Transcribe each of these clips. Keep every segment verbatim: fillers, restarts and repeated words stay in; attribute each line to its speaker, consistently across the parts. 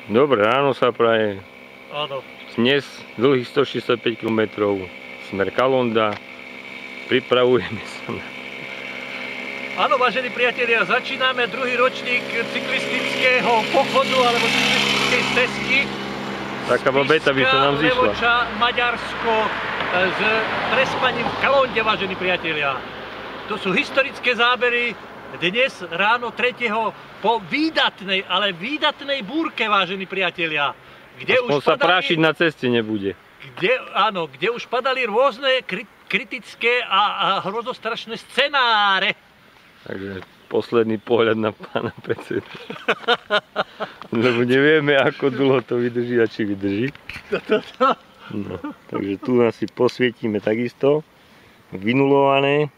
Speaker 1: Dobre ráno sa praje.
Speaker 2: Áno.
Speaker 1: Dnes dlhých stošesťdesiatpäť kilometrov smer Kalonda. Pripravujeme sa na...
Speaker 2: Áno, vážení priatelia, začíname druhý ročník cyklistického pochodu alebo cyklistickej stezky.
Speaker 1: Taká babeta by sa nám zišla.
Speaker 2: Levoča, Maďarsko s prespaním v Kalonde, vážení priatelia. To sú historické zábery dnes ráno tretieho po výdatnej, ale výdatnej búrke, vážení priatelia. Kde
Speaker 1: Aspoň
Speaker 2: už
Speaker 1: sa
Speaker 2: padali,
Speaker 1: prášiť na ceste nebude.
Speaker 2: Kde, áno, kde už padali rôzne kritické a, a hrozostrašné scenáre.
Speaker 1: Takže posledný pohľad na pána predsedu. Lebo nevieme, ako dlho to vydrží a či vydrží. No, takže tu asi posvietime takisto. Vynulované.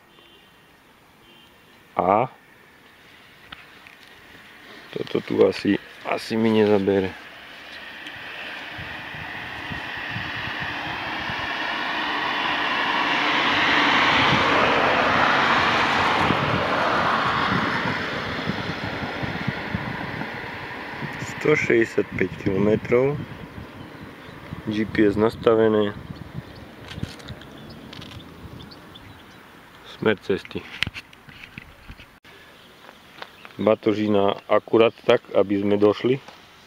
Speaker 1: A toto tu asi, asi mi nezabere. stošesťdesiatpäť kilometrov, G P S nastavené, smer cesty. Batožina akurát tak, aby sme došli.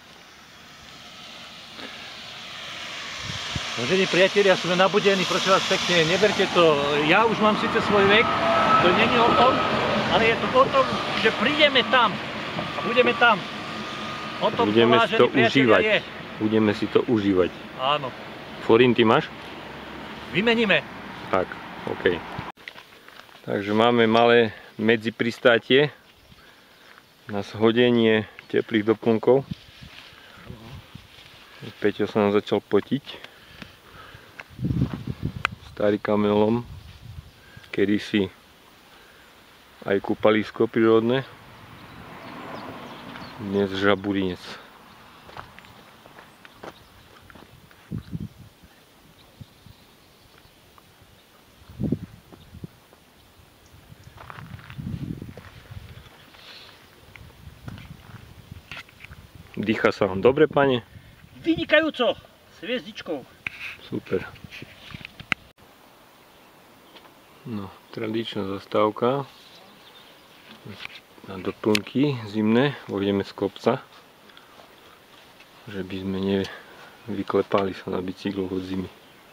Speaker 2: Vážení priatelia, sme nabudení, prosím vás pekne, neberte to, ja už mám síce svoj vek, to není o tom, ale je to o tom, že prídeme tam a budeme tam. O tom,
Speaker 1: Budeme
Speaker 2: to,
Speaker 1: si to užívať.
Speaker 2: Je.
Speaker 1: Budeme si to užívať.
Speaker 2: Áno.
Speaker 1: Forinty máš?
Speaker 2: Vymeníme.
Speaker 1: Tak, OK. Takže máme malé medzipristátie na shodenie teplých doplnkov. Peťo sa nám začal potiť. Starý kamelom. Kedysi aj kúpalisko prírodné. Dnes žaburinec. Dýcha sa vám dobre, pane?
Speaker 2: Vynikajúco! S hviezdičkou.
Speaker 1: Super. No, tradičná zastávka. Na doplnky zimné, vojdeme z kopca, že by sme nevyklepali sa na bicykloch od zimy.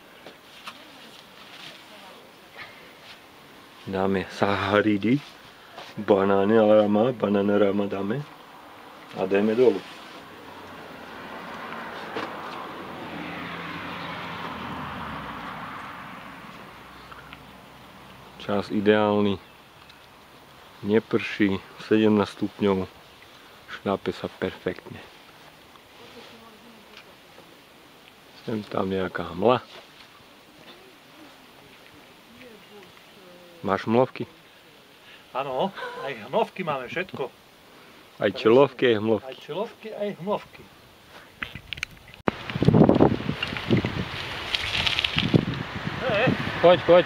Speaker 1: Dáme saharidy, banány, ale rama, banána rama dáme a dáme dolu. Čas ideálny. Neprší, sedemnásť stupňov, šľape sa perfektne. Sem tam nejaká hmla. Máš hmlovky?
Speaker 2: Áno, aj hmlovky máme, všetko.
Speaker 1: Aj čelovky, aj hmlovky.
Speaker 2: Aj čelovky, aj hmlovky.
Speaker 1: Poď, poď.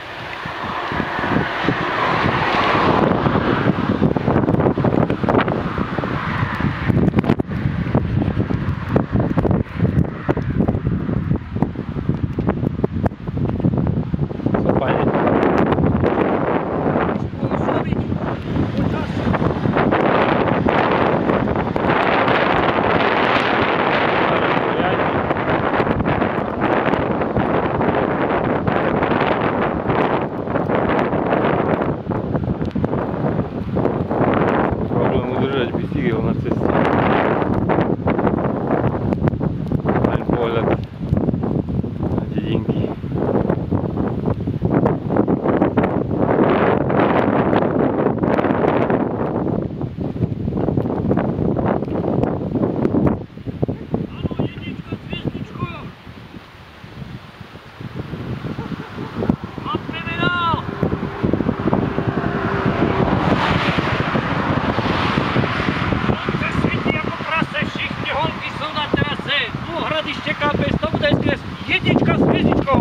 Speaker 2: Jednička s hviezdičkou.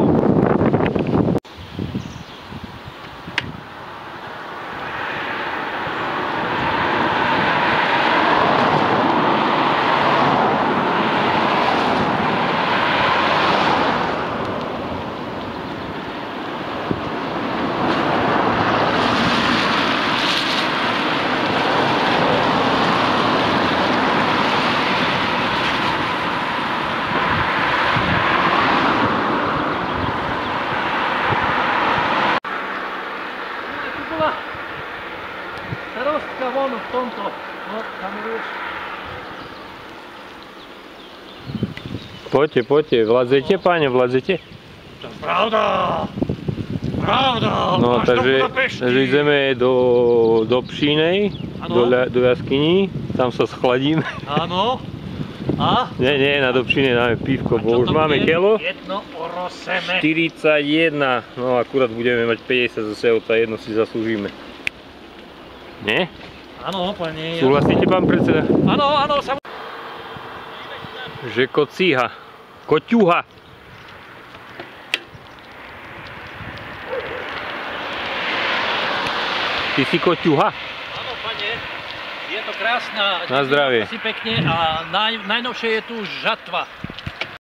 Speaker 1: Poďte, poďte, vlazete, páne, vlazete?
Speaker 2: To je pravda. Pravda.
Speaker 1: No,
Speaker 2: až
Speaker 1: takže,
Speaker 2: do Budapešti.
Speaker 1: takže ideme do, do Pšínej,
Speaker 2: Áno.
Speaker 1: do, ľa- do jaskyní, tam sa schladíme.
Speaker 2: Áno. A?
Speaker 1: Nie, nie, na do Pšínej dáme pívko,
Speaker 2: A
Speaker 1: bo
Speaker 2: čo
Speaker 1: už
Speaker 2: to
Speaker 1: máme
Speaker 2: bude?
Speaker 1: kelo.
Speaker 2: Jedno oroseme.
Speaker 1: štyridsaťjeden, no akurát budeme mať päťdesiat zase, od tá jedno si zaslúžime. Nie?
Speaker 2: Áno, pani.
Speaker 1: Súhlasíte, pán predseda?
Speaker 2: Áno, áno, sam...
Speaker 1: Že kocíha, koťuha. Ty si koťuha?
Speaker 2: Áno, pane. Je to krásna.
Speaker 1: Na zdravie.
Speaker 2: Si pekne a naj, najnovšie je tu žatva.